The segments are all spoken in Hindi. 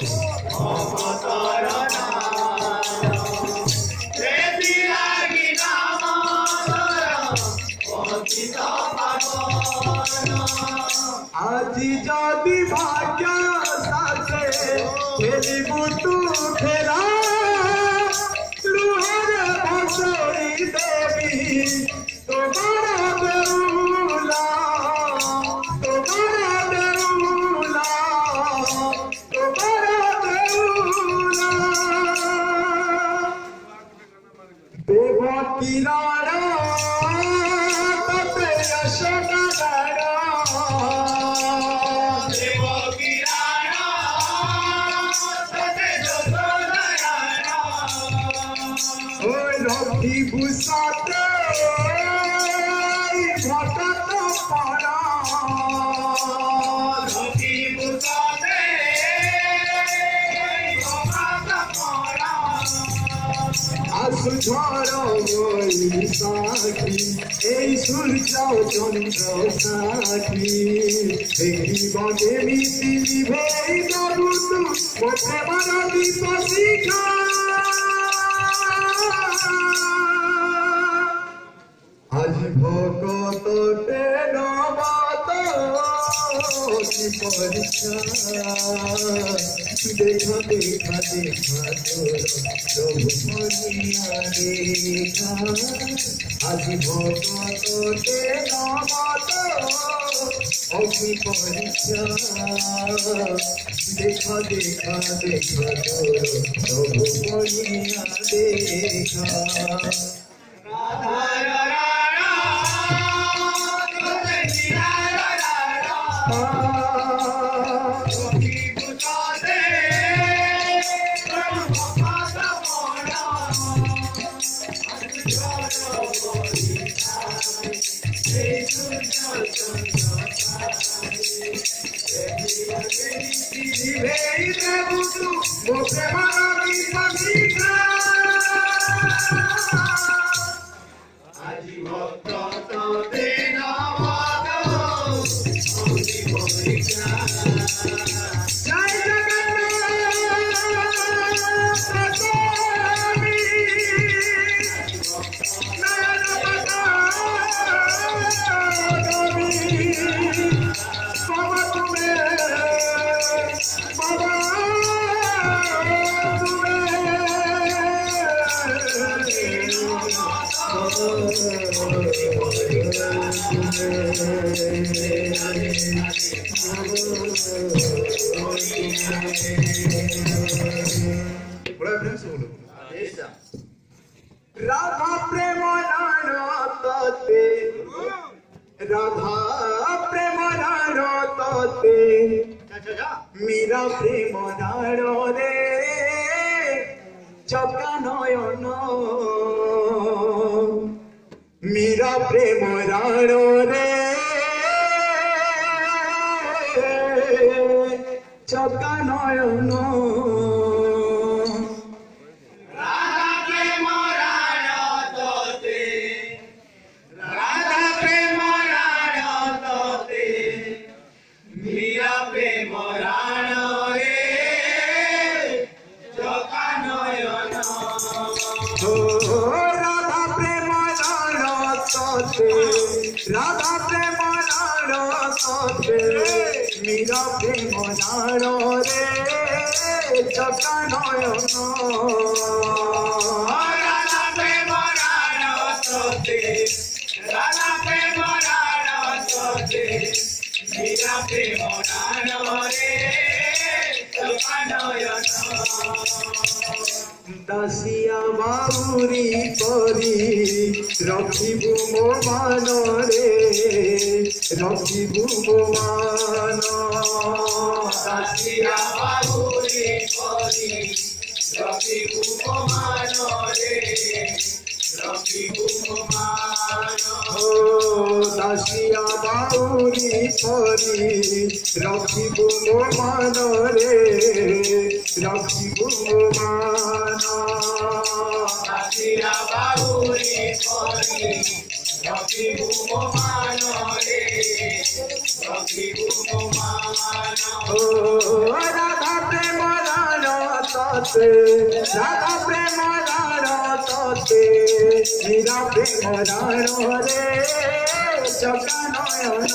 আজি যদি ভাগ্য সাথে খেলিবু তু খেলা লুহার ভাসরি দেবী তোমার বেউলা তোমার বেউলা তোমার বেউলা দেবকী রারা ততে যশোদা रखी भूषाते भटत पड़ा रखी भूषाते भटत पड़ा आसु झड़ गई साखी ए सूर्य चंद्र साखी देखी बगे मिली भेई दबु तू मोटे बड़ा दीप शिखा आज भगत नबात की परीक्षा देखा देखा देखा प्रभु मनिया देखा आज भगत नबात की परीक्षा देखा देखा देखा प्रभु मनिया देखा राधा प्रेम नाते राधा प्रेम नाते मीरा प्रेम रे चका नयन मीरा प्रेम रे चका नयन राधा प्रेम मीरा प्रेम रे चका नयन राधा प्रेम राधा प्रेम मीरा प्रेम रे चका नयन दासिया बाबुरी परी रखिबु मो मान रे रखिबु मो मान दासिया बाबुरी परी रखिबु मो मान रे रखिबु मो मान ओ दासिया बाबुरी परी रखिबु मो मान रे रखिबु मो मान दासिया बाबुरी परी रखिबु मो मान रे राधा प्रेम तोते राधा प्रेम तोते मीरा प्रेम रे चका नयन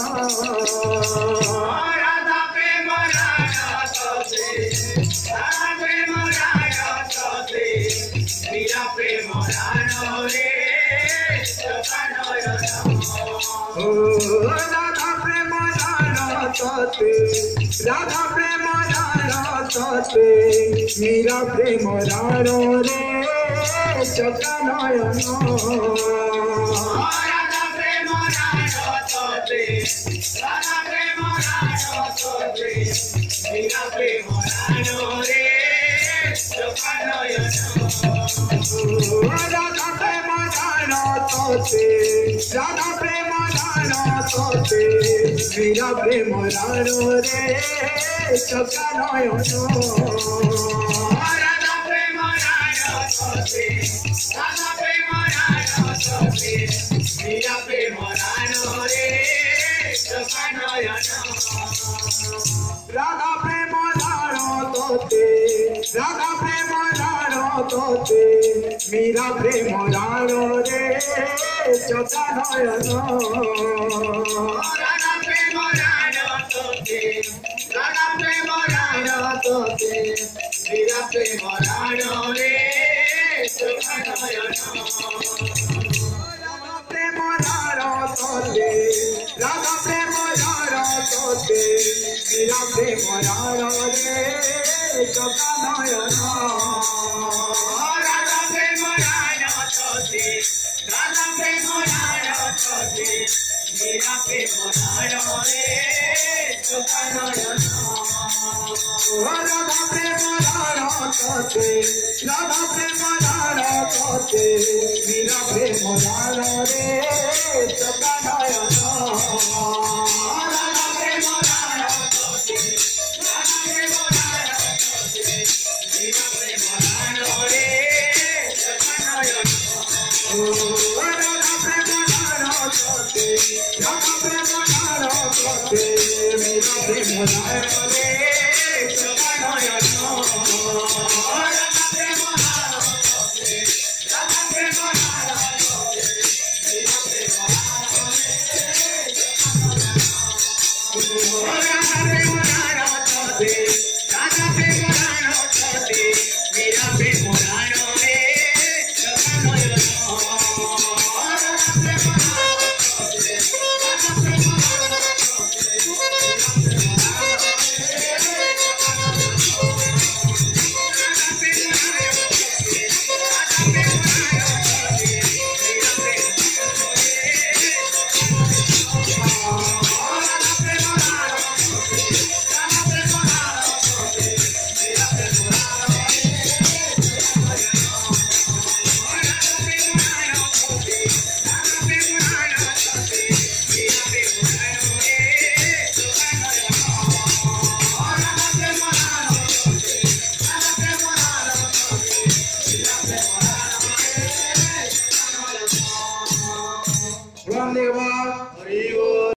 राधा प्रेम तोते राधा प्रेम तोते मीरा प्रेम रे चका नयन राधा प्रेम तोते राधा प्रेम तोते मीरा प्रेम रे चका नयन राधा प्रेम तोते राधा प्रेम तोते मीरा प्रेम रे चका नयन राधा प्रेम तोते राधा प्रेम तोते मीरा प्रेम रे चका नयन राधा प्रेम तोते राधा प्रेम तोते मीरा प्रेम रे चका नयन राधा प्रेम तोते राधा प्रेम तोते मीरा प्रेम रे चका नयन राधा प्रेम तोते राधा प्रेम तोते मीरा प्रेम रे चका नयन राधा प्रेम तोते राधा प्रेम तोते मीरा प्रेम रे चका नयन राधा प्रेम तोते राधा प्रेम तोते मीरा प्रेम रे चका नयन राधा प्रेम तोते राधा प्रेम तोते मीरा प्रेम रे चका नयन राधा प्रेम तोते राधा प्रेम तोते मीरा प्रेम रे चका नयन राधा प्रेम तोते राधा प्रेम तोते मीरा प्रेम रे